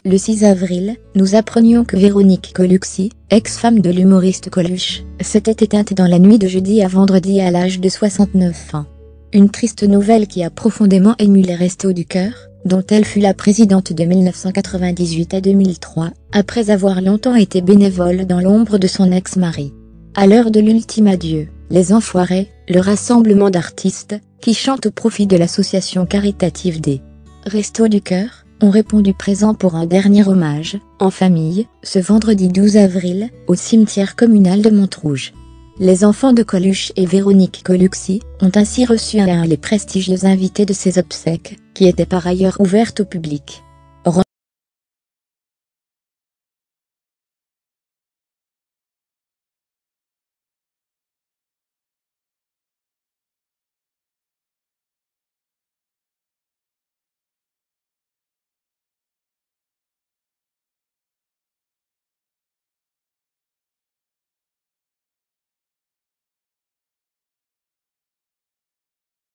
Le 6 avril, nous apprenions que Véronique Colucci, ex-femme de l'humoriste Coluche, s'était éteinte dans la nuit de jeudi à vendredi à l'âge de 69 ans. Une triste nouvelle qui a profondément ému les Restos du Cœur, dont elle fut la présidente de 1998 à 2003, après avoir longtemps été bénévole dans l'ombre de son ex-mari. À l'heure de l'ultime adieu, les Enfoirés, le rassemblement d'artistes, qui chantent au profit de l'association caritative des Restos du Cœur, ont répondu présent pour un dernier hommage, en famille, ce vendredi 12 avril, au cimetière communal de Montrouge. Les enfants de Coluche et Véronique Colucci ont ainsi reçu les prestigieux invités de ces obsèques, qui étaient par ailleurs ouvertes au public.